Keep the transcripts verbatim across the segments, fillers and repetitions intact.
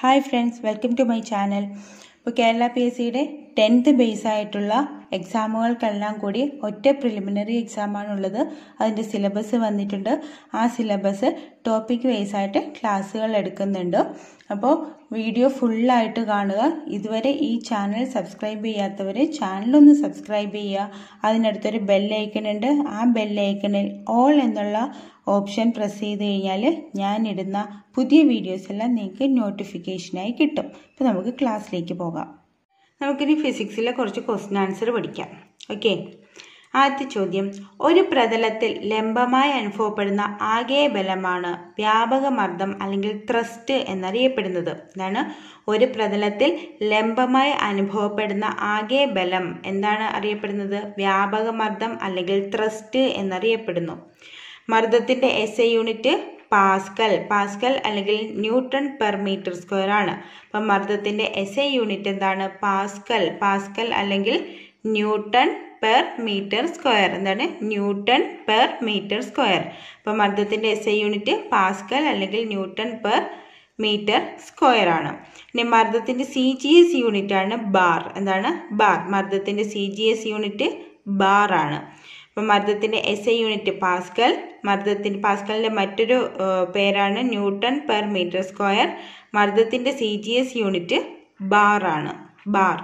Hi friends, welcome to my channel. ഇപ്പോൾ Kerala P S സിയുടെ tenth base ആയിട്ടുള്ള എക്സാമുകൾക്കെല്ലാം കൂടി ഒറ്റ പ്രിലിമിനറി എക്സാമാണുള്ളത്. അതിൻ്റെ സിലബസ് വന്നിട്ടുണ്ട്. ആ സിലബസ് ടോപ്പിക് വൈസ് ആയിട്ട് ക്ലാസ്സുകൾ എടുക്കുന്നുണ്ട്. അപ്പോൾ വീഡിയോ ഫുള്ളായിട്ട് കാണുക. ഇതുവരെ ഈ ചാനൽ സബ്സ്ക്രൈബ് ചെയ്യാത്തവർ ചാനലൊന്ന് സബ്സ്ക്രൈബ് ചെയ്യുക. അതിനടുത്തൊരു ബെല്ലൈക്കൺ ഉണ്ട്. ആ ബെല്ലൈക്കണിൽ ഓൾ എന്നുള്ള ഓപ്ഷൻ പ്രസ് ചെയ്ത് കഴിഞ്ഞാൽ ഞാനിടുന്ന പുതിയ വീഡിയോസ് എല്ലാം നിങ്ങൾക്ക് നോട്ടിഫിക്കേഷനായി കിട്ടും. അപ്പോൾ നമുക്ക് ക്ലാസ്സിലേക്ക് പോകാം. നമുക്കിനി ഫിസിക്സിലെ കുറച്ച് ക്വസ്റ്റ്യൻ ആൻസർ പഠിക്കാം. ഓക്കെ, ആദ്യത്തെ ചോദ്യം, ഒരു പ്രതലത്തിൽ ലംബമായി അനുഭവപ്പെടുന്ന ആകെ ബലമാണ് വ്യാപകമർദ്ദം അല്ലെങ്കിൽ ത്രസ്റ്റ് എന്നറിയപ്പെടുന്നത്. എന്താണ്? ഒരു പ്രതലത്തിൽ ലംബമായി അനുഭവപ്പെടുന്ന ആകെ ബലം എന്താണ് അറിയപ്പെടുന്നത്? വ്യാപകമർദ്ദം അല്ലെങ്കിൽ ത്രസ്റ്റ് എന്നറിയപ്പെടുന്നു. മർദ്ദത്തിന്റെ S I unit pascal pascal അല്ലെങ്കിൽ ന്യൂട്ടൺ പെർ മീറ്റർ സ്ക്വയർ ആണ്. അപ്പം മർദ്ദത്തിന്റെ എസ് ഐ യൂണിറ്റ് എന്താണ്? പാസ്കൽ പാസ്കൽ അല്ലെങ്കിൽ ന്യൂട്ടൺ പെർ മീറ്റർ സ്ക്വയർ. എന്താണ്? Newton per metre square. അപ്പം മർദ്ദത്തിന്റെ എസ് ഐ യൂണിറ്റ് പാസ്കൽ അല്ലെങ്കിൽ ന്യൂട്ടൺ പെർ മീറ്റർ സ്ക്വയർ ആണ്. ഇനി മർദ്ദത്തിന്റെ സി ജി എസ് യൂണിറ്റ് ആണ് ബാർ. എന്താണ്? ബാർ. മർദ്ദത്തിന്റെ C G S unit bar ആണ്. അപ്പം മർദ്ദത്തിന്റെ എസ് ഐ യൂണിറ്റ് പാസ്കൽ. മർദ്ദത്തിന്റെ പാസ്കലിന്റെ മറ്റൊരു പേരാണ് ന്യൂട്ടൺ പെർ മീറ്റർ സ്ക്വയർ. മർദ്ദത്തിന്റെ C G S unit bar ആണ്. ബാർ.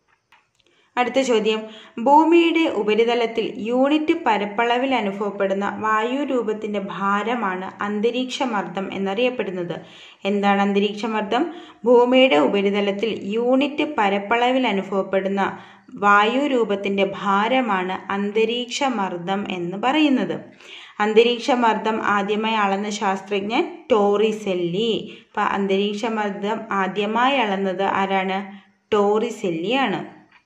അടുത്ത ചോദ്യം, ഭൂമിയുടെ ഉപരിതലത്തിൽ യൂണിറ്റ് പരപ്പളവിൽ അനുഭവപ്പെടുന്ന വായു രൂപത്തിന്റെ ഭാരമാണ് അന്തരീക്ഷമർദ്ദം എന്നറിയപ്പെടുന്നത്. എന്താണ് അന്തരീക്ഷമർദ്ദം? ഭൂമിയുടെ ഉപരിതലത്തിൽ യൂണിറ്റ് പരപ്പളവിൽ അനുഭവപ്പെടുന്ന വായു രൂപത്തിന്റെ ഭാരമാണ് അന്തരീക്ഷമർദ്ദം എന്ന് പറയുന്നത്. അന്തരീക്ഷമർദ്ദം ആദ്യമായി അളന്ന ശാസ്ത്രജ്ഞൻ ടോറിസെല്ലി. അപ്പൊ അന്തരീക്ഷമർദ്ദം ആദ്യമായി അളന്നത് ആരാണ്? ടോറിസെല്ലി ആണ്.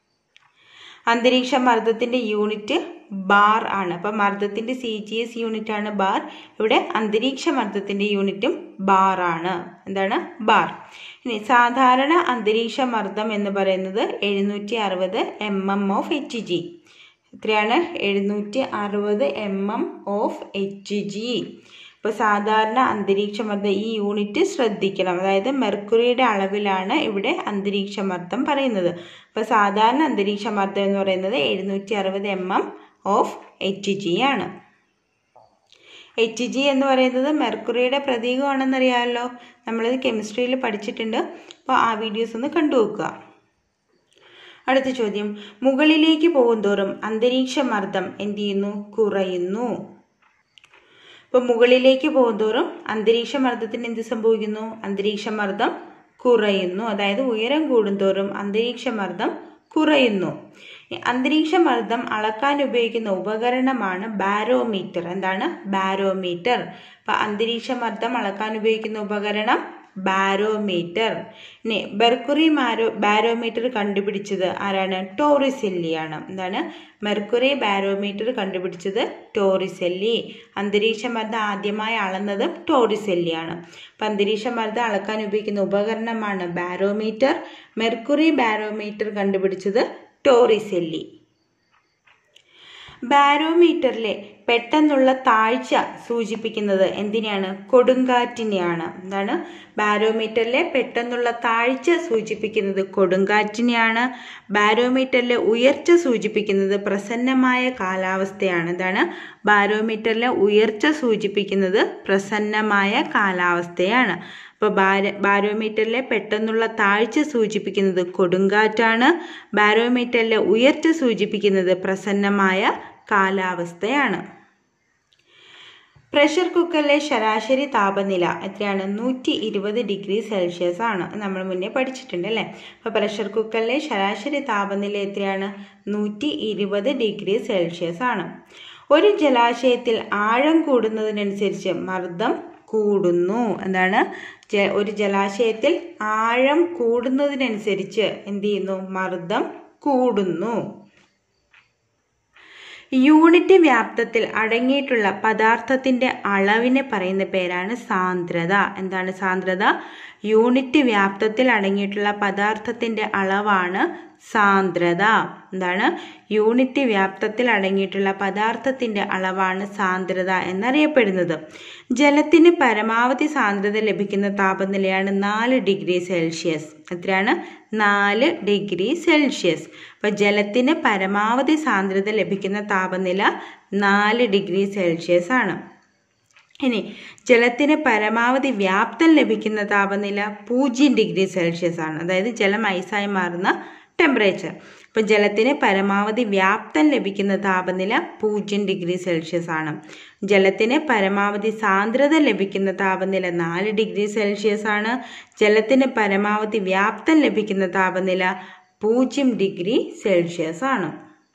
അന്തരീക്ഷ മർദ്ദത്തിന്റെ യൂണിറ്റ് ബാർ ആണ്. അപ്പൊ മർദ്ദത്തിന്റെ സി ജി എസ് യൂണിറ്റ് ആണ് ബാർ. ഇവിടെ അന്തരീക്ഷ മർദ്ദത്തിന്റെ യൂണിറ്റും ബാർ ആണ്. എന്താണ്? ബാർ. ഇനി സാധാരണ അന്തരീക്ഷ മർദ്ദം എന്ന് പറയുന്നത് എഴുന്നൂറ്റി അറുപത് M M of H G. എത്രയാണ്? എഴുന്നൂറ്റി അറുപത് M M of H G. ഇപ്പോൾ സാധാരണ അന്തരീക്ഷമർദ്ദം, ഈ യൂണിറ്റ് ശ്രദ്ധിക്കണം. അതായത് മെർക്കുറിയുടെ അളവിലാണ് ഇവിടെ അന്തരീക്ഷമർദ്ദം പറയുന്നത്. അപ്പോൾ സാധാരണ അന്തരീക്ഷമർദ്ദം എന്ന് പറയുന്നത് എഴുന്നൂറ്റി അറുപത് M M of H G ആണ്. എച്ച് ജി എന്ന് പറയുന്നത് മെർക്കുറിയുടെ പ്രതീകമാണെന്നറിയാമല്ലോ. നമ്മളിത് കെമിസ്ട്രിയിൽ പഠിച്ചിട്ടുണ്ട്. അപ്പോൾ ആ വീഡിയോസ് ഒന്ന് കണ്ടുവെക്കുക. അടുത്ത ചോദ്യം, മുകളിലേക്ക് പോകുന്തോറും അന്തരീക്ഷമർദ്ദം എന്ത് ചെയ്യുന്നു? കുറയുന്നു. ഇപ്പം മുകളിലേക്ക് പോകുന്തോറും അന്തരീക്ഷ മർദ്ദത്തിന് എന്ത് സംഭവിക്കുന്നു? അന്തരീക്ഷ മർദ്ദം കുറയുന്നു. അതായത് ഉയരം കൂടുന്തോറും അന്തരീക്ഷ മർദ്ദം കുറയുന്നു. അന്തരീക്ഷ മർദ്ദം അളക്കാൻ ഉപയോഗിക്കുന്ന ഉപകരണമാണ് ബാരോമീറ്റർ. എന്താണ്? ബാരോമീറ്റർ. അപ്പൊ അന്തരീക്ഷ മർദ്ദം അളക്കാൻ ഉപയോഗിക്കുന്ന ഉപകരണം ബാരോമീറ്റർ. ഇനി മെർക്കുറി മാരോ ബാരോമീറ്റർ കണ്ടുപിടിച്ചത് ആരാണ്? ടോറിസെല്ലി ആണ്. എന്താണ്? മെർക്കുറി ബാരോമീറ്റർ കണ്ടുപിടിച്ചത് ടോറിസെല്ലി. അന്തരീക്ഷ മർദ്ദം ആദ്യമായി അളന്നത് ടോറിസെല്ലി ആണ്. അപ്പം അന്തരീക്ഷ മർദ്ദം അളക്കാൻ ഉപയോഗിക്കുന്ന ഉപകരണമാണ് ബാരോമീറ്റർ. മെർക്കുറി ബാരോമീറ്റർ കണ്ടുപിടിച്ചത് ടോറിസെല്ലി. ബാരോമീറ്ററിലെ പെട്ടെന്നുള്ള താഴ്ച സൂചിപ്പിക്കുന്നത് എന്തിനെയാണ്? കൊടുങ്കാറ്റിനെയാണ്. എന്താണ്? ബാരോമീറ്ററിലെ പെട്ടെന്നുള്ള താഴ്ച സൂചിപ്പിക്കുന്നത് കൊടുങ്കാറ്റിനെയാണ്. ബാരോമീറ്ററിലെ ഉയർച്ച സൂചിപ്പിക്കുന്നത് പ്രസന്നമായ കാലാവസ്ഥയാണ്. എന്താണ്? ബാരോമീറ്ററിലെ ഉയർച്ച സൂചിപ്പിക്കുന്നത് പ്രസന്നമായ കാലാവസ്ഥയാണ്. അപ്പോൾ ബാര ബാരോമീറ്ററിലെ പെട്ടെന്നുള്ള താഴ്ച സൂചിപ്പിക്കുന്നത് കൊടുങ്കാറ്റാണ്. ബാരോമീറ്ററിലെ ഉയർച്ച സൂചിപ്പിക്കുന്നത് പ്രസന്നമായ കാലാവസ്ഥയാണ്. പ്രഷർ കുക്കറിലെ ശരാശരി താപനില എത്രയാണ്? നൂറ്റി ഇരുപത് ഡിഗ്രി സെൽഷ്യസ് ആണ്. നമ്മൾ മുന്നേ പഠിച്ചിട്ടുണ്ട് അല്ലേ? അപ്പോൾ പ്രഷർ കുക്കറിലെ ശരാശരി താപനില എത്രയാണ്? നൂറ്റി ഇരുപത് ഡിഗ്രി സെൽഷ്യസ് ആണ്. ഒരു ജലാശയത്തിൽ ആഴം കൂടുന്നതിനനുസരിച്ച് മർദ്ദം കൂടുന്നു. എന്താണ്? ഒരു ജലാശയത്തിൽ ആഴം കൂടുന്നതിനനുസരിച്ച് എന്ത് ചെയ്യുന്നു? മർദ്ദം കൂടുന്നു. യൂണിറ്റ് വ്യാപ്തത്തിൽ അടങ്ങിയിട്ടുള്ള പദാർത്ഥത്തിന്റെ അളവിനെ പറയുന്ന പേരാണ് സാന്ദ്രത. എന്താണ് സാന്ദ്രത? യൂണിറ്റ് വ്യാപ്തത്തിൽ അടങ്ങിയിട്ടുള്ള പദാർത്ഥത്തിന്റെ അളവാണ് സാന്ദ്രത. എന്താണ്? യൂണിറ്റ് വ്യാപ്തത്തിൽ അടങ്ങിയിട്ടുള്ള പദാർത്ഥത്തിന്റെ അളവാണ് സാന്ദ്രത എന്നറിയപ്പെടുന്നത്. ജലത്തിന് പരമാവധി സാന്ദ്രത ലഭിക്കുന്ന താപനിലയാണ് നാല് ഡിഗ്രി സെൽഷ്യസ്. എത്രയാണ്? നാല് ഡിഗ്രി സെൽഷ്യസ്. അപ്പൊ ജലത്തിന് പരമാവധി സാന്ദ്രത ലഭിക്കുന്ന താപനില നാല് ഡിഗ്രി സെൽഷ്യസ് ആണ്. ഇനി ജലത്തിന് പരമാവധി വ്യാപ്തം ലഭിക്കുന്ന താപനില പൂജ്യം ഡിഗ്രി സെൽഷ്യസ് ആണ്. അതായത് ജലം ഐസായി മാറുന്ന ടെമ്പറേച്ചർ. അപ്പൊ ജലത്തിന് പരമാവധി വ്യാപ്തം ലഭിക്കുന്ന താപനില പൂജ്യം ഡിഗ്രി സെൽഷ്യസ് ആണ്. ജലത്തിന് പരമാവധി സാന്ദ്രത ലഭിക്കുന്ന താപനില നാല് ഡിഗ്രി സെൽഷ്യസ് ആണ്. ജലത്തിന് പരമാവധി വ്യാപ്തം ലഭിക്കുന്ന താപനില പൂജ്യം ഡിഗ്രി സെൽഷ്യസ് ആണ്.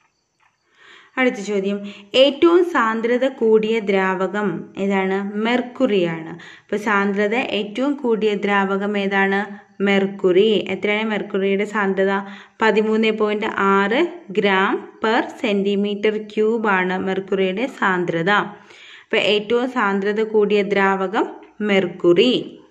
അടുത്ത ചോദ്യം, ഏറ്റവും സാന്ദ്രത കൂടിയ ദ്രാവകം ഏതാണ്? മെർക്കുറിയാണ്. അപ്പൊ സാന്ദ്രത ഏറ്റവും കൂടിയ ദ്രാവകം ഏതാണ്? മെർക്കുറി. എത്രയാണ് മെർക്കുറിയുടെ സാന്ദ്രത? പതിമൂന്ന് പോയിന്റ് ആറ് ഗ്രാം പെർ സെന്റിമീറ്റർ ക്യൂബ് ആണ് മെർക്കുറിയുടെ സാന്ദ്രത. അപ്പൊ ഏറ്റവും സാന്ദ്രത കൂടിയ ദ്രാവകം മെർക്കുറി.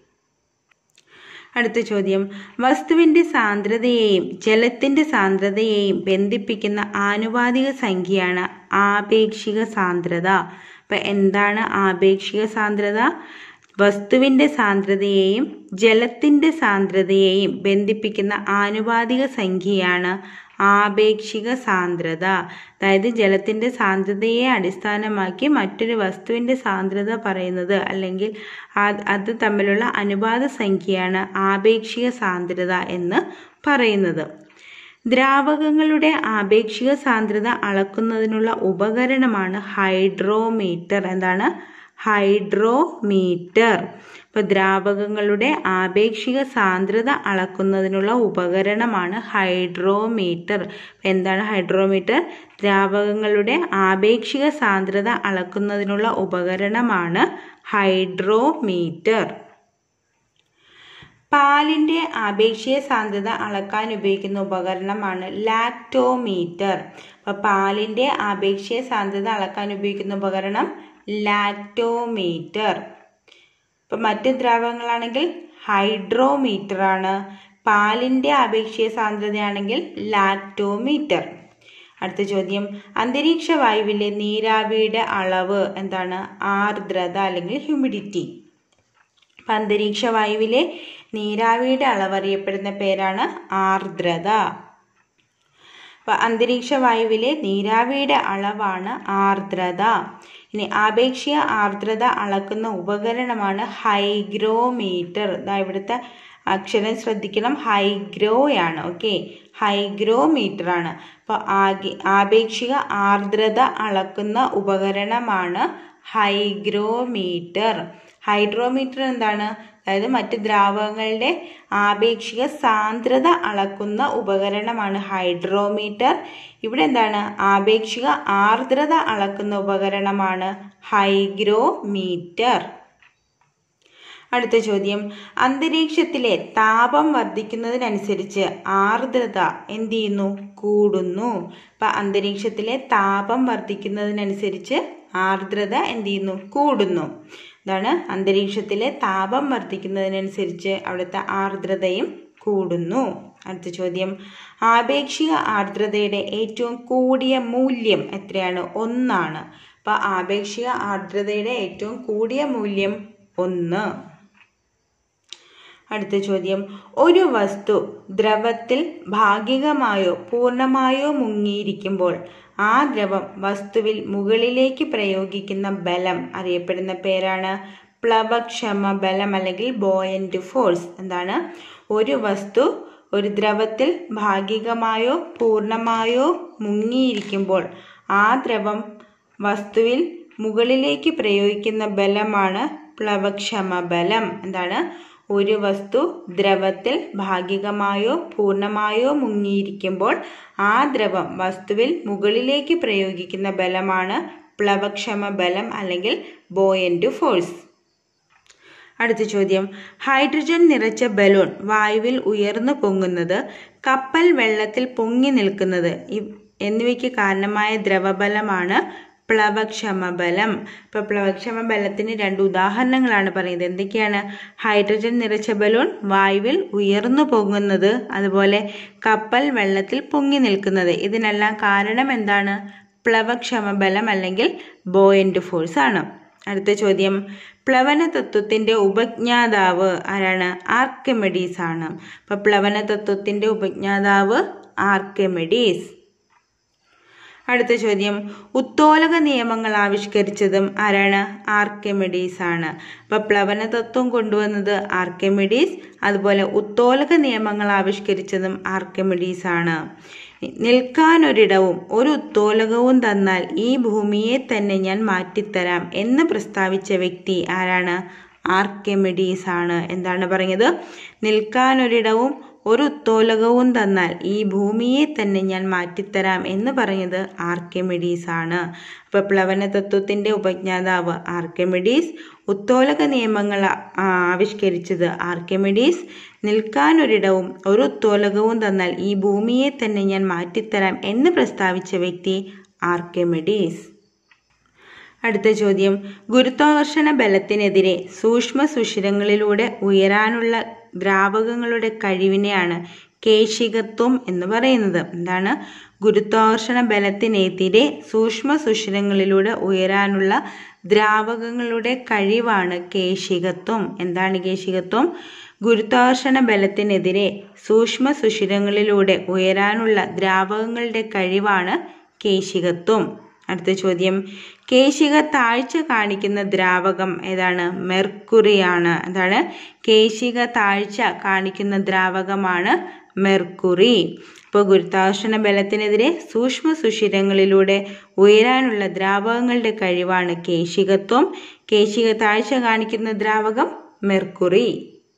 അടുത്ത ചോദ്യം, വസ്തുവിന്റെ സാന്ദ്രതയെയും ജലത്തിന്റെ സാന്ദ്രതയെയും ബന്ധിപ്പിക്കുന്ന ആനുപാതിക സംഖ്യയാണ് ആപേക്ഷിക സാന്ദ്രത. അപ്പൊ എന്താണ് ആപേക്ഷിക സാന്ദ്രത? വസ്തുവിന്റെ സാന്ദ്രതയെയും ജലത്തിന്റെ സാന്ദ്രതയെയും ബന്ധിപ്പിക്കുന്ന ആനുപാതിക സംഖ്യയാണ് ആപേക്ഷിക സാന്ദ്രത. അതായത് ജലത്തിന്റെ സാന്ദ്രതയെ അടിസ്ഥാനമാക്കി മറ്റൊരു വസ്തുവിന്റെ സാന്ദ്രത പറയുന്നത് അല്ലെങ്കിൽ അത് തമ്മിലുള്ള അനുപാത സംഖ്യയാണ് ആപേക്ഷിക സാന്ദ്രത എന്ന് പറയുന്നത്. ദ്രാവകങ്ങളുടെ ആപേക്ഷിക സാന്ദ്രത അളക്കുന്നതിനുള്ള ഉപകരണമാണ് ഹൈഡ്രോമീറ്റർ. എന്താണ്? ഹൈഡ്രോമീറ്റർ. ഇപ്പൊ ദ്രാവകങ്ങളുടെ ആപേക്ഷിക സാന്ദ്രത അളക്കുന്നതിനുള്ള ഉപകരണമാണ് ഹൈഡ്രോമീറ്റർ. എന്താണ് ഹൈഡ്രോമീറ്റർ? ദ്രാവകങ്ങളുടെ ആപേക്ഷിക സാന്ദ്രത അളക്കുന്നതിനുള്ള ഉപകരണമാണ് ഹൈഡ്രോമീറ്റർ. പാലിന്റെ ആപേക്ഷിക സാന്ദ്രത അളക്കാൻ ഉപയോഗിക്കുന്ന ഉപകരണമാണ് ലാക്ടോമീറ്റർ. അപ്പൊ പാലിന്റെ ആപേക്ഷിക സാന്ദ്രത അളക്കാൻ ഉപയോഗിക്കുന്ന ഉപകരണം ലാക്ടോമീറ്റർ. ഇപ്പൊ മറ്റ് ദ്രാവകങ്ങളാണെങ്കിൽ ഹൈഡ്രോമീറ്റർ ആണ്. പാലിന്റെ ആപേക്ഷിക സാന്ദ്രതയാണെങ്കിൽ ലാക്ടോമീറ്റർ. അടുത്ത ചോദ്യം, അന്തരീക്ഷ വായുവിലെ നീരാവിയുടെ അളവ് എന്താണ്? ആർദ്രത അല്ലെങ്കിൽ ഹ്യൂമിഡിറ്റി. അപ്പൊ അന്തരീക്ഷ വായുവിലെ നീരാവിയുടെ അളവ് അറിയപ്പെടുന്ന പേരാണ് ആർദ്രത. അപ്പൊ അന്തരീക്ഷ വായുവിലെ നീരാവിയുടെ അളവാണ് ആർദ്രത. ഇനി ആപേക്ഷിക ആർദ്രത അളക്കുന്ന ഉപകരണമാണ് ഹൈഗ്രോമീറ്റർ. ഇതാ ഇവിടുത്തെ അക്ഷരം ശ്രദ്ധിക്കണം, ഹൈഗ്രോയാണ്. ഓക്കെ, ഹൈഗ്രോമീറ്റർ ആണ്. അപ്പോൾ ആകെ ആപേക്ഷിക ആർദ്രത അളക്കുന്ന ഉപകരണമാണ് ഹൈഗ്രോമീറ്റർ. ഹൈഡ്രോമീറ്റർ എന്താണ്? അതായത് മറ്റ് ദ്രാവകങ്ങളുടെ ആപേക്ഷിക സാന്ദ്രത അളക്കുന്ന ഉപകരണമാണ് ഹൈഡ്രോമീറ്റർ. ഇവിടെ എന്താണ്? ആപേക്ഷിക ആർദ്രത അളക്കുന്ന ഉപകരണമാണ് ഹൈഗ്രോമീറ്റർ. അടുത്ത ചോദ്യം, അന്തരീക്ഷത്തിലെ താപം വർദ്ധിക്കുന്നതിനനുസരിച്ച് ആർദ്രത എന്ത് ചെയ്യുന്നു? കൂടുന്നു. അപ്പൊ അന്തരീക്ഷത്തിലെ താപം വർദ്ധിക്കുന്നതിനനുസരിച്ച് ആർദ്രത എന്ത് ചെയ്യുന്നു? കൂടുന്നു. ഇതാണ് അന്തരീക്ഷത്തിലെ താപം വർദ്ധിക്കുന്നതിനനുസരിച്ച് അവിടുത്തെ ആർദ്രതയും കൂടുന്നു. അടുത്ത ചോദ്യം, ആപേക്ഷിക ആർദ്രതയുടെ ഏറ്റവും കൂടിയ മൂല്യം എത്രയാണ്? ഒന്നാണ്. അപ്പൊ ആപേക്ഷിക ആർദ്രതയുടെ ഏറ്റവും കൂടിയ മൂല്യം ഒന്ന്. അടുത്ത ചോദ്യം, ഒരു വസ്തു ദ്രവത്തിൽ ഭാഗികമായോ പൂർണ്ണമായോ മുങ്ങിയിരിക്കുമ്പോൾ ആ ദ്രവം വസ്തുവിൽ മുകളിലേക്ക് പ്രയോഗിക്കുന്ന ബലം അറിയപ്പെടുന്ന പേരാണ് പ്ലവക്ഷമ ബലം അല്ലെങ്കിൽ ബോയന്റ് ഫോഴ്സ്. എന്താണ്? ഒരു വസ്തു ഒരു ദ്രവത്തിൽ ഭാഗികമായോ പൂർണ്ണമായോ മുങ്ങിയിരിക്കുമ്പോൾ ആ ദ്രവം വസ്തുവിൽ മുകളിലേക്ക് പ്രയോഗിക്കുന്ന ബലമാണ് പ്ലവക്ഷമ ബലം. എന്താണ്? ഒരു വസ്തു ദ്രവത്തിൽ ഭാഗികമായോ പൂർണ്ണമായോ മുങ്ങിയിരിക്കുമ്പോൾ ആ ദ്രവം വസ്തുവിൽ മുകളിലേക്ക് പ്രയോഗിക്കുന്ന ബലമാണ് പ്ലവക്ഷമ ബലം അല്ലെങ്കിൽ ബോയന്റ് ഫോഴ്സ്. അടുത്ത ചോദ്യം, ഹൈഡ്രജൻ നിറച്ച ബലൂൺ വായുവിൽ ഉയർന്നു പൊങ്ങുന്നത്, കപ്പൽ വെള്ളത്തിൽ പൊങ്ങി നിൽക്കുന്നത് എന്നിവയ്ക്ക് കാരണമായ ദ്രവബലമാണ് പ്ലവക്ഷമ ബലം. ഇപ്പൊ പ്ലവക്ഷമ ബലത്തിന് രണ്ട് ഉദാഹരണങ്ങളാണ് പറയുന്നത്. എന്തൊക്കെയാണ്? ഹൈഡ്രജൻ നിറച്ച ബലൂൺ വായുവിൽ ഉയർന്നു പോകുന്നത്, അതുപോലെ കപ്പൽ വെള്ളത്തിൽ പൊങ്ങി നിൽക്കുന്നത്. ഇതിനെല്ലാം കാരണം എന്താണ്? പ്ലവക്ഷമ ബലം അല്ലെങ്കിൽ ബോയന്റ് ഫോഴ്സ് ആണ്. അടുത്ത ചോദ്യം, പ്ലവന തത്വത്തിന്റെ ഉപജ്ഞാതാവ് ആരാണ്? ആർക്കിമിഡീസ് ആണ്. അപ്പൊ പ്ലവന തത്വത്തിന്റെ ഉപജ്ഞാതാവ് ആർക്കിമിഡീസ്. അടുത്ത ചോദ്യം, ഉത്തോലക നിയമങ്ങൾ ആവിഷ്കരിച്ചതും ആരാണ്? ആർക്കിമിഡീസ് ആണ്. അപ്പൊ പ്ലവന തത്വം കൊണ്ടുവന്നത് ആർക്കിമിഡീസ്, അതുപോലെ ഉത്തോലക നിയമങ്ങൾ ആവിഷ്കരിച്ചതും ആർക്കിമിഡീസ് ആണ്. നിൽക്കാനൊരിടവും ഒരു ഉത്തോലകവും തന്നാൽ ഈ ഭൂമിയെ തന്നെ ഞാൻ മാറ്റിത്തരാം എന്ന് പ്രസ്താവിച്ച വ്യക്തി ആരാണ്? ആർക്കിമിഡീസ് ആണ്. എന്താണ് പറഞ്ഞത്? നിൽക്കാനൊരിടവും ഒരു ഉത്തോലകവും തന്നാൽ ഈ ഭൂമിയെ തന്നെ ഞാൻ മാറ്റിത്തരാം എന്ന് പറഞ്ഞത് ആർക്കിമിഡീസ് ആണ്. അപ്പൊ പ്ലവന തത്വത്തിന്റെ ഉപജ്ഞാതാവ് ആർക്കിമിഡീസ്, ഉത്തോലക നിയമങ്ങൾ ആവിഷ്കരിച്ചത് ആർക്കിമിഡീസ്, നിൽക്കാനൊരിടവും ഒരു ഉത്തോലകവും തന്നാൽ ഈ ഭൂമിയെ തന്നെ ഞാൻ മാറ്റിത്തരാം എന്ന് പ്രസ്താവിച്ച വ്യക്തി ആർക്കിമിഡീസ്. അടുത്ത ചോദ്യം, ഗുരുത്വാകർഷണ ബലത്തിനെതിരെ സൂക്ഷ്മ സുഷിരങ്ങളിലൂടെ ഉയരാനുള്ള ദ്രാവകങ്ങളുടെ കഴിവിനെയാണ് കേശികത്വം എന്ന് പറയുന്നത്. എന്താണ്? ഗുരുത്വാകർഷണ ബലത്തിനെതിരെ സൂക്ഷ്മ സുഷിരങ്ങളിലൂടെ ഉയരാനുള്ള ദ്രാവകങ്ങളുടെ കഴിവാണ് കേശികത്വം. എന്താണ് കേശികത്വം? ഗുരുത്വാകർഷണ ബലത്തിനെതിരെ സൂക്ഷ്മ സുഷിരങ്ങളിലൂടെ ഉയരാനുള്ള ദ്രാവകങ്ങളുടെ കഴിവാണ് കേശികത്വം. അടുത്ത ചോദ്യം, കേശിക താഴ്ച കാണിക്കുന്ന ദ്രാവകം ഏതാണ്? മെർക്കുറിയാണ്. എന്താണ്? കേശിക താഴ്ച കാണിക്കുന്ന ദ്രാവകമാണ് മെർക്കുറി. ഇപ്പോൾ ഗുരുത്വാകർഷണ ബലത്തിനെതിരെ സൂക്ഷ്മ സുഷിരങ്ങളിലൂടെ ഉയരാനുള്ള ദ്രാവകങ്ങളുടെ കഴിവാണ് കേശികത്വം. കേശിക താഴ്ച കാണിക്കുന്ന ദ്രാവകം മെർക്കുറി.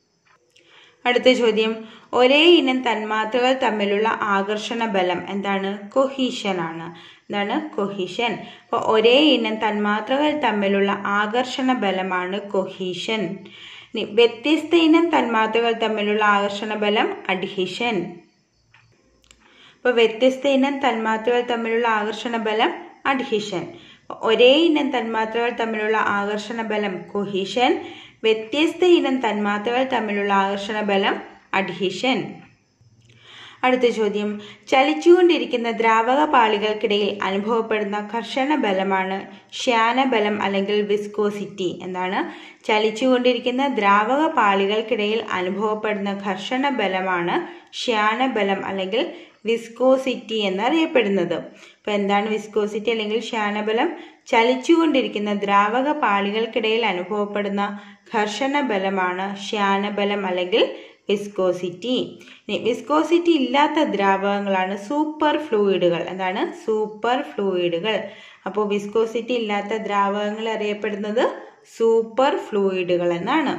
അടുത്ത ചോദ്യം, ഒരേ ഇനം തന്മാത്രകൾ തമ്മിലുള്ള ആകർഷണ ബലം എന്താണ്? കൊഹീഷൻ ആണ്. എന്താണ്? കൊഹീഷൻ. അപ്പോൾ ഒരേ ഇനം തന്മാത്രകൾ തമ്മിലുള്ള ആകർഷണ ബലമാണ് കൊഹീഷൻ. വ്യത്യസ്ത ഇനം തന്മാത്രകൾ തമ്മിലുള്ള ആകർഷണ ബലം അഡ്ഹീഷൻ. അപ്പോൾ വ്യത്യസ്ത ഇനം തന്മാത്രകൾ തമ്മിലുള്ള ആകർഷണ ബലം അഡ്ഹീഷൻ. ഒരേ ഇനം തന്മാത്രകൾ തമ്മിലുള്ള ആകർഷണ ബലം കൊഹീഷൻ, വ്യത്യസ്ത ഇനം തന്മാത്രകൾ തമ്മിലുള്ള ആകർഷണ ബലം അഡ്ഹീഷൻ. അടുത്ത ചോദ്യം, ചലിച്ചുകൊണ്ടിരിക്കുന്ന ദ്രാവക പാളികൾക്കിടയിൽ അനുഭവപ്പെടുന്ന ഘർഷണ ബലമാണ് ശ്യാനബലം അല്ലെങ്കിൽ വിസ്കോസിറ്റി. എന്താണ്? ചലിച്ചുകൊണ്ടിരിക്കുന്ന ദ്രാവക പാളികൾക്കിടയിൽ അനുഭവപ്പെടുന്ന ഘർഷണ ബലമാണ് ശ്യാനബലം അല്ലെങ്കിൽ വിസ്കോസിറ്റി എന്നറിയപ്പെടുന്നത്. അപ്പോൾ എന്താണ് വിസ്കോസിറ്റി അല്ലെങ്കിൽ ശ്യാനബലം? ചലിച്ചുകൊണ്ടിരിക്കുന്ന ദ്രാവക പാളികൾക്കിടയിൽ അനുഭവപ്പെടുന്ന ഘർഷണ ബലമാണ് ശ്യാനബലം അല്ലെങ്കിൽ വിസ്കോസിറ്റി. വിസ്കോസിറ്റി ഇല്ലാത്ത ദ്രാവകങ്ങളാണ് സൂപ്പർ ഫ്ലൂയിഡുകൾ. എന്താണ്? സൂപ്പർ ഫ്ലൂയിഡുകൾ. അപ്പോൾ വിസ്കോസിറ്റി ഇല്ലാത്ത ദ്രാവകങ്ങൾ അറിയപ്പെടുന്നത് സൂപ്പർ ഫ്ലൂയിഡുകൾ എന്നാണ്.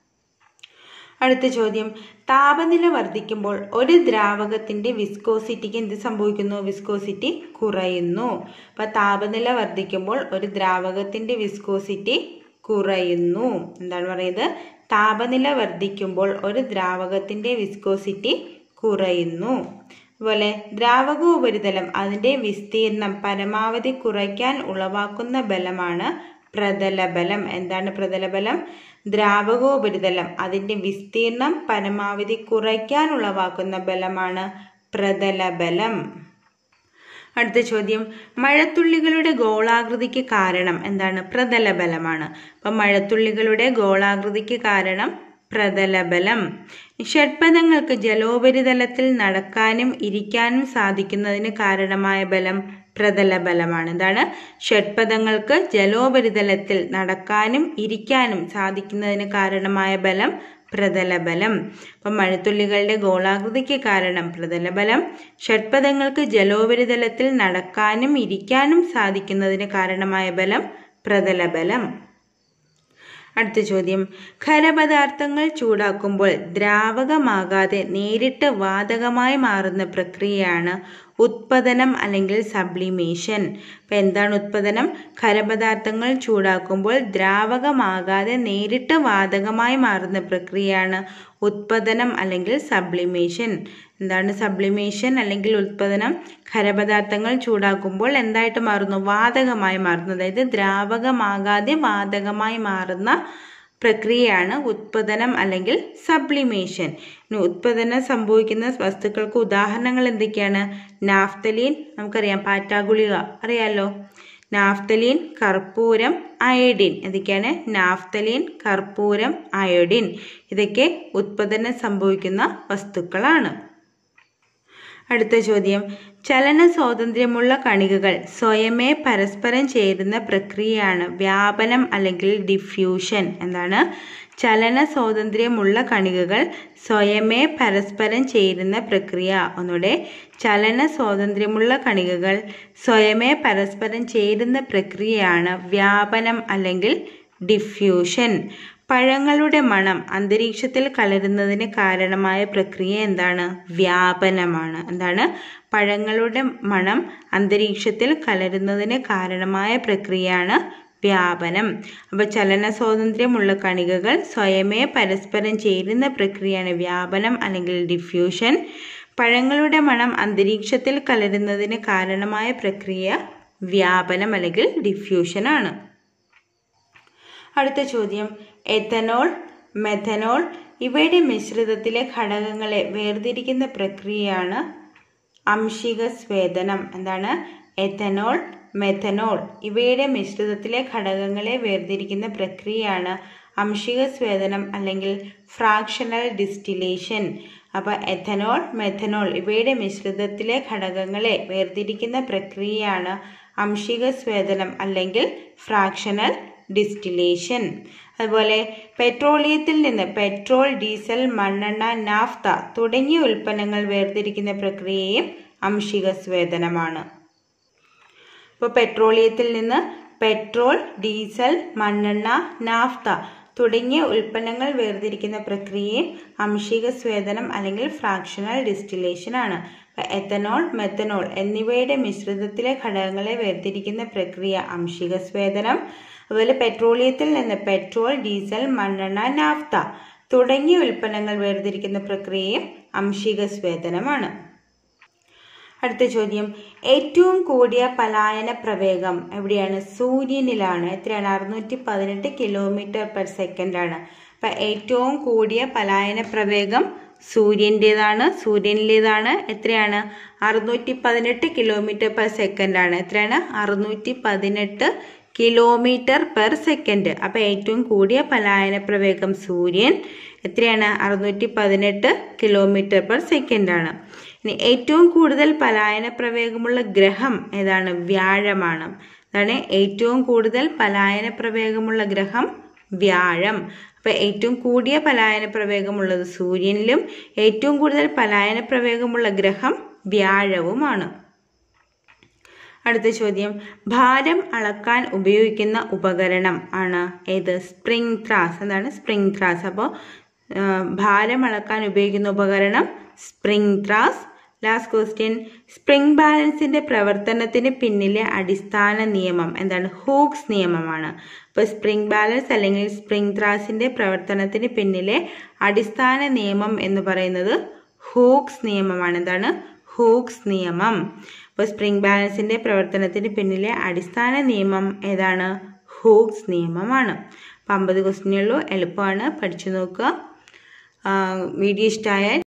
അടുത്ത ചോദ്യം, താപനില വർദ്ധിക്കുമ്പോൾ ഒരു ദ്രാവകത്തിന്റെ വിസ്കോസിറ്റിക്ക് എന്ത് സംഭവിക്കുന്നു? വിസ്കോസിറ്റി കുറയുന്നു. അപ്പൊ താപനില വർദ്ധിക്കുമ്പോൾ ഒരു ദ്രാവകത്തിന്റെ വിസ്കോസിറ്റി കുറയുന്നു. എന്താണ് പറയുന്നത്? താപനില വർദ്ധിക്കുമ്പോൾ ഒരു ദ്രാവകത്തിന്റെ വിസ്കോസിറ്റി കുറയുന്നു. അതുപോലെ ദ്രാവക ഉപരിതലം അതിന്റെ വിസ്തീർണം പരമാവധി കുറയ്ക്കാൻ ഉളവാക്കുന്ന ബലമാണ് പ്രതലബലം. എന്താണ് പ്രതലബലം? ദ്രാവകോപരിതലം അതിന്റെ വിസ്തീർണം പരമാവധി കുറയ്ക്കാൻ ഉളവാക്കുന്ന ബലമാണ് പ്രതലബലം. അടുത്ത ചോദ്യം, മഴത്തുള്ളികളുടെ ഗോളാകൃതിക്ക് കാരണം എന്താണ്? പ്രതലബലമാണ്. അപ്പം മഴത്തുള്ളികളുടെ ഗോളാകൃതിക്ക് കാരണം പ്രതലബലം. ഷഡ്പദങ്ങൾക്ക് ജലോപരിതലത്തിൽ നടക്കാനും ഇരിക്കാനും സാധിക്കുന്നതിന് കാരണമായ ബലം പ്രതലബലമാണ്. എന്താണ്? ഷഡ്പദങ്ങൾക്ക് ജലോപരിതലത്തിൽ നടക്കാനും ഇരിക്കാനും സാധിക്കുന്നതിന് കാരണമായ ബലം പ്രതലബലം. അപ്പം മഴത്തുള്ളികളുടെ ഗോളാകൃതിക്ക് കാരണം പ്രതലബലം, ഷഡ്പദങ്ങൾക്ക് ജലോപരിതലത്തിൽ നടക്കാനും ഇരിക്കാനും സാധിക്കുന്നതിന് കാരണമായ ബലം പ്രതലബലം. അടുത്ത ചോദ്യം, ഖരപദാർത്ഥങ്ങൾ ചൂടാക്കുമ്പോൾ ദ്രാവകമാകാതെ നേരിട്ട് വാതകമായി മാറുന്ന പ്രക്രിയയാണ് ഉത്പതനം അല്ലെങ്കിൽ സബ്ലിമേഷൻ. അപ്പം എന്താണ് ഉത്പതനം? ഖരപദാർത്ഥങ്ങൾ ചൂടാക്കുമ്പോൾ ദ്രാവകമാകാതെ നേരിട്ട് വാതകമായി മാറുന്ന പ്രക്രിയയാണ് ഉത്പതനം അല്ലെങ്കിൽ സബ്ലിമേഷൻ. എന്താണ് സബ്ലിമേഷൻ അല്ലെങ്കിൽ ഉത്പതനം? ഖരപദാർത്ഥങ്ങൾ ചൂടാക്കുമ്പോൾ എന്തായിട്ട് മാറുന്നു? വാതകമായി മാറുന്നു. അതായത് ദ്രാവകമാകാതെ വാതകമായി മാറുന്ന പ്രക്രിയയാണ് ഉത്പതനം അല്ലെങ്കിൽ സബ്ലിമേഷൻ. ഇനി ഉത്പതനം സംഭവിക്കുന്ന വസ്തുക്കൾക്ക് ഉദാഹരണങ്ങൾ എന്തൊക്കെയാണ്? നാഫ്തലീൻ, നമുക്കറിയാം പാറ്റാഗുളിക അറിയാലോ. നാഫ്തലീൻ, കർപ്പൂരം, അയോഡിൻ. ഇതൊക്കെയാണ് നാഫ്തലീൻ, കർപ്പൂരം, അയോഡിൻ. ഇതൊക്കെ ഉത്പതനം സംഭവിക്കുന്ന വസ്തുക്കളാണ്. അടുത്ത ചോദ്യം, ചലന സ്വാതന്ത്ര്യമുള്ള കണികകൾ സ്വയമേ പരസ്പരം ചേരുന്ന പ്രക്രിയയാണ് വ്യാപനം അല്ലെങ്കിൽ ഡിഫ്യൂഷൻ. എന്താണ്? ചലന സ്വാതന്ത്ര്യമുള്ള കണികകൾ സ്വയമേ പരസ്പരം ചേരുന്ന പ്രക്രിയ. ഒന്നുകൂടെ, ചലന സ്വാതന്ത്ര്യമുള്ള കണികകൾ സ്വയമേ പരസ്പരം ചേരുന്ന പ്രക്രിയയാണ് വ്യാപനം അല്ലെങ്കിൽ ഡിഫ്യൂഷൻ. പഴങ്ങളുടെ മണം അന്തരീക്ഷത്തിൽ കലരുന്നതിന് കാരണമായ പ്രക്രിയ എന്താണ്? വ്യാപനമാണ്. എന്താണ്? പഴങ്ങളുടെ മണം അന്തരീക്ഷത്തിൽ കലരുന്നതിന് കാരണമായ പ്രക്രിയയാണ് വ്യാപനം. അപ്പോൾ ചലന സ്വാതന്ത്ര്യമുള്ള കണികകൾ സ്വയമേ പരസ്പരം ചേരുന്ന പ്രക്രിയയാണ് വ്യാപനം അല്ലെങ്കിൽ ഡിഫ്യൂഷൻ. പഴങ്ങളുടെ മണം അന്തരീക്ഷത്തിൽ കലരുന്നതിന് കാരണമായ പ്രക്രിയ വ്യാപനം അല്ലെങ്കിൽ ഡിഫ്യൂഷനാണ്. അടുത്ത ചോദ്യം, എഥനോൾ, മെഥനോൾ ഇവയുടെ മിശ്രിതത്തിലെ ഘടകങ്ങളെ വേർതിരിക്കുന്ന പ്രക്രിയയാണ് അംശിക സ്വേദനം. എന്താണ്? എഥനോൾ, മെഥനോൾ ഇവയുടെ മിശ്രിതത്തിലെ ഘടകങ്ങളെ വേർതിരിക്കുന്ന പ്രക്രിയയാണ് അംശിക സ്വേദനം അല്ലെങ്കിൽ ഫ്രാക്ഷണൽ ഡിസ്റ്റിലേഷൻ. അപ്പോൾ എഥനോൾ, മെഥനോൾ ഇവയുടെ മിശ്രിതത്തിലെ ഘടകങ്ങളെ വേർതിരിക്കുന്ന പ്രക്രിയയാണ് അംശിക സ്വേദനം അല്ലെങ്കിൽ ഫ്രാക്ഷണൽ ഡിസ്റ്റിലേഷൻ. അതുപോലെ പെട്രോളിയത്തിൽ നിന്ന് പെട്രോൾ, ഡീസൽ, മണ്ണെണ്ണ, നാഫ്ത തുടങ്ങിയ ഉൽപ്പന്നങ്ങൾ വേർതിരിക്കുന്ന പ്രക്രിയയും അംശിക സ്വേദനമാണ്. ഇപ്പോൾ പെട്രോളിയത്തിൽ നിന്ന് പെട്രോൾ, ഡീസൽ, മണ്ണെണ്ണ, നാഫ്ത തുടങ്ങിയ ഉൽപ്പന്നങ്ങൾ വേർതിരിക്കുന്ന പ്രക്രിയയും അംശിക സ്വേദനം അല്ലെങ്കിൽ ഫ്രാക്ഷണൽ ഡിസ്റ്റിലേഷൻ ആണ്. എഥനോൾ, മെഥനോൾ എന്നിവയുടെ മിശ്രിതത്തിലെ ഘടകങ്ങളെ വേർതിരിക്കുന്ന പ്രക്രിയ അംശിക സ്വേദനം. അതുപോലെ പെട്രോളിയത്തിൽ നിന്ന് പെട്രോൾ, ഡീസൽ, മണ്ണെണ്ണ, നാഫ്ത തുടങ്ങിയ ഉൽപ്പന്നങ്ങൾ വേർതിരിക്കുന്ന പ്രക്രിയയും അംശിക സ്വേദനമാണ്. അടുത്ത ചോദ്യം, ഏറ്റവും കൂടിയ പലായന പ്രവേഗം എവിടെയാണ്? സൂര്യനിലാണ്. എത്രയാണ്? അറുന്നൂറ്റി പതിനെട്ട് കിലോമീറ്റർ പെർ സെക്കൻഡ് ആണ്. അപ്പം ഏറ്റവും കൂടിയ പലായന പ്രവേഗം സൂര്യൻ്റേതാണ് സൂര്യനിലേതാണ്. എത്രയാണ്? അറുന്നൂറ്റി പതിനെട്ട് കിലോമീറ്റർ പെർ സെക്കൻഡ് ആണ്. എത്രയാണ്? അറുന്നൂറ്റി പതിനെട്ട് കിലോമീറ്റർ പെർ സെക്കൻഡ്. അപ്പം ഏറ്റവും കൂടിയ പലായന പ്രവേഗം സൂര്യൻ എത്രയാണ്? അറുന്നൂറ്റി പതിനെട്ട് കിലോമീറ്റർ പെർ സെക്കൻഡ് ആണ്. ഇനി ഏറ്റവും കൂടുതൽ പലായന പ്രവേഗമുള്ള ഗ്രഹം ഏതാണ്? വ്യാഴമാണ്. അതാണ് ഏറ്റവും കൂടുതൽ പലായന പ്രവേഗമുള്ള ഗ്രഹം വ്യാഴം. അപ്പം ഏറ്റവും കൂടിയ പലായന പ്രവേഗമുള്ളത് സൂര്യനിലും ഏറ്റവും കൂടുതൽ പലായന പ്രവേഗമുള്ള ഗ്രഹം വ്യാഴവുമാണ്. അടുത്ത ചോദ്യം, ഭാരം അളക്കാൻ ഉപയോഗിക്കുന്ന ഉപകരണം ആണ് ഏത്? സ്പ്രിംഗ് ത്രാസ്. എന്താണ് സ്പ്രിംഗ് ത്രാസ്? അപ്പോൾ ഭാരം അളക്കാൻ ഉപയോഗിക്കുന്ന ഉപകരണം സ്പ്രിംഗ് ത്രാസ്. ലാസ്റ്റ് ക്വസ്റ്റ്യൻ, സ്പ്രിംഗ് ബാലൻസിന്റെ പ്രവർത്തനത്തിന് പിന്നിലെ അടിസ്ഥാന നിയമം എന്താണ്? ഹൂക്സ് നിയമമാണ്. അപ്പോൾ സ്പ്രിംഗ് ബാലൻസ് അല്ലെങ്കിൽ സ്പ്രിംഗ് ത്രാസിന്റെ പ്രവർത്തനത്തിന് പിന്നിലെ അടിസ്ഥാന നിയമം എന്ന് പറയുന്നത് ഹൂക്സ് നിയമമാണ്. എന്താണ്? ഹൂക്സ് നിയമം. അപ്പോൾ സ്പ്രിംഗ് ബാലൻസിന്റെ പ്രവർത്തനത്തിന് പിന്നിലെ അടിസ്ഥാന നിയമം ഏതാണ്? ഹൂക്സ് നിയമമാണ്. അപ്പം അമ്പത് ക്വസ്റ്റ്യനുള്ളൂ, എളുപ്പമാണ്, പഠിച്ചു നോക്കുക. വീഡിയോ ഇഷ്ടമായാൽ